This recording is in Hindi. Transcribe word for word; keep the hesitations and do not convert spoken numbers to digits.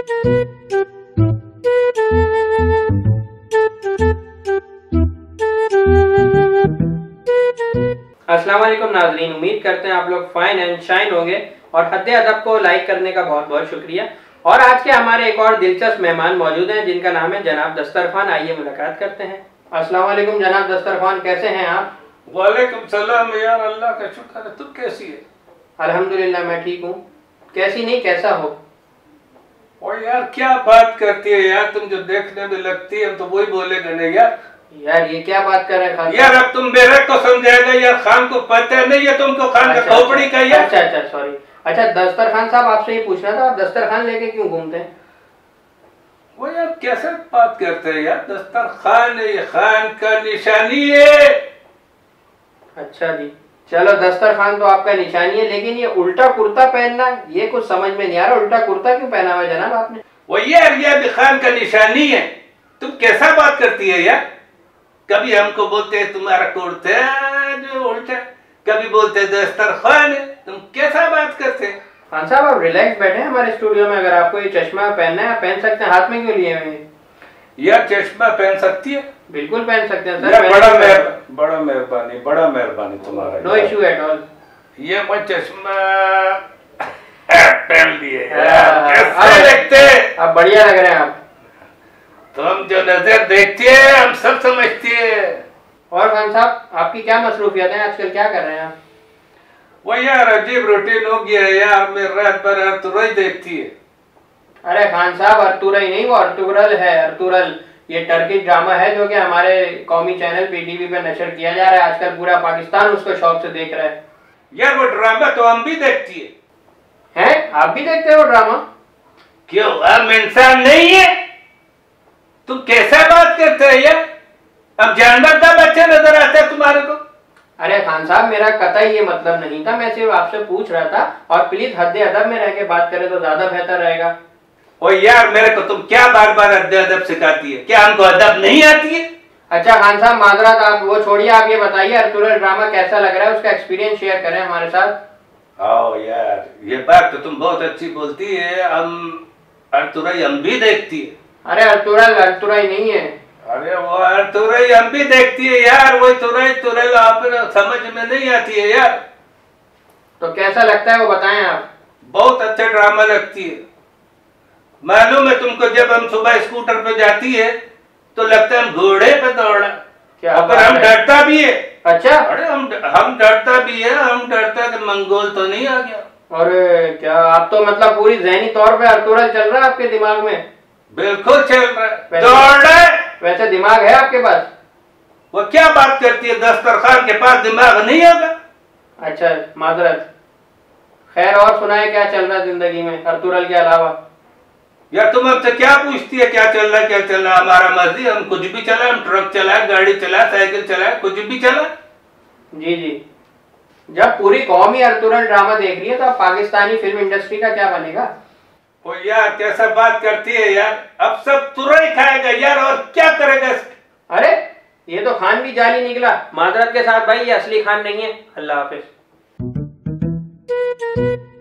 अस्सलाम वालेकुम नाज़रीन, उम्मीद करते हैं आप लोग फाइन एंड शाइन होंगे और हद्दे अदब को लाइक करने का बहुत बहुत शुक्रिया। और आज के हमारे एक और दिलचस्प मेहमान मौजूद हैं जिनका नाम है जनाब दस्तरखान। आइए मुलाकात करते हैं। अस्सलाम वालेकुम जनाब दस्तरखान, कैसे हैं आप? वालेकुम सलाम यार, अल्लाह का शुक्र है। तुम कैसी है? अल्हम्दुलिल्लाह मैं ठीक हूँ। कैसी नहीं कैसा हो? और यार क्या बात करती है यार, तुम जो देखने में लगती है तो वही बोलेगा नहीं यार। यार ये क्या बात कर रहे हैं खान? यार अब तुम मेरे को समझाएगा यार, खान को पता नहीं है तुमको खान का खोपड़ी का यार। अच्छा अच्छा सॉरी। अच्छा दस्तरखान साहब, आपसे ये पूछना था, आप दस्तरखान लेके क्यों घूमते हैं? वो यार कैसे बात करते हैं यार, दस्तरखान है, ये खान का निशानी है। अच्छा जी, चलो दस्तरखान तो आपका निशानी है, लेकिन ये उल्टा कुर्ता पहनना ये कुछ समझ में नहीं आ रहा। उल्टा कुर्ता क्यों पहना हुआ है जनाब आपने? वो यार ये भी खान का निशानी है। तुम कैसा बात करती है यार? कभी हमको बोलते हैं तुम्हारा कुर्ता जो उल्टा, कभी बोलते हैं दस्तरखान है। तुम कैसा बात करते हैं? खान साहब आप रिलैक्स बैठे हैं हमारे स्टूडियो में। अगर आपको ये चश्मा पहनना है आप पहन सकते हैं। हाथ में क्यों लिए हुए हैं? यार चश्मा पहन सकती है? बिल्कुल पहन सकते हैं सर। बड़ा मेहर बड़ा मेहरबानी बड़ा मेहरबानी तुम्हारा। No issue at all. ये मैं चश्मा पहन लिए कैसे लगते? आप बढ़िया लग रहे हैं आप। तुम जो नजर देखती है हम सब समझती है। और खान साहब आपकी क्या मसरूफियत है आजकल, क्या कर रहे हैं आप? वो यार अजीब रूटीन हो गया है यार, मैं रात भर अर्तुरई देखती है। अरे खान साहब अर्तुरई नहीं, वो अर्तुगरल है। अर्तुगरल ये टर्किश ड्रामा है जो कि हमारे कौमी चैनल पीटीवी पे नशर किया जा रहा है। आजकल पूरा पाकिस्तान उसको शौक से देख रहा है। यार वो ड्रामा तो हम भी देखती है। हैं? आप भी देखते हो ड्रामा? क्यों, हम इंसान नहीं है? तुम कैसा बात करते हैं यार? अब जानवर का बच्चा नजर आता है तुम्हारे को? अरे खान साहब मेरा कतई ये मतलब नहीं था, मैं सिर्फ आपसे पूछ रहा था। और प्लीज हद्दे अदब में रह के बात करें तो ज्यादा बेहतर रहेगा। ओ यार मेरे को तुम क्या बार बार हद्दे अदब सिखाती है? क्या हमको अदब नहीं आती है? अच्छा खान साहब माजरत, आप वो छोड़िए, आप ये बताइए अर्तुगरल ड्रामा कैसा लग रहा है, उसका एक्सपीरियंस शेयर करें हमारे साथ। आओ यार, ये बात तो तुम बहुत अच्छी बोलती है। हम अर्तुरई हम भी देखती है। अरे अर्तुगरल अर्तुरई नहीं है। अरे वो अर्तुरई हम भी देखती है यार। वो तुरई तुरई आप समझ में नहीं आती है यार। तो कैसा लगता है वो बताएं आप। बहुत अच्छा ड्रामा लगती है। मालूम है तुमको, जब हम सुबह स्कूटर पे जाती है तो लगता है हम घोड़े पे दौड़ा। क्या पर हम डरता भी है। अच्छा। अरे हम हम डरता भी है। हम डरता कि मंगोल तो नहीं आ गया। अरे क्या आप तो मतलब पूरी ज़हनी तौर पे अर्तुगरल चल रहा है आपके दिमाग में? बिल्कुल चल रहा है, दौड़ रहा है। वैसे दिमाग है आपके पास? वो क्या बात करती है, दस्तरखान के पास दिमाग नहीं होगा? अच्छा माजरत। खैर और सुनाए क्या चल रहा है जिंदगी में अर्तुगरल के अलावा? यार तुम हमसे क्या पूछती है क्या चल रहा है क्या चल रहा है? हमारा मर्जी, हम कुछ भी चला, हम ट्रक चला, गाड़ी चला, साइकिल चला, कुछ भी चला। जी जी। जब पूरी कौम ही अर्तुगरल ड्रामा देख रही है तो अब पाकिस्तानी फिल्म इंडस्ट्री का क्या बनेगा? ओ यार कैसा बात करती है यार, अब सब तुरई खाएगा यार, और क्या करेगा? अरे ये तो खान भी जाली निकला। माजरत के साथ भाई, ये असली खान नहीं है। अल्लाह हाफिज।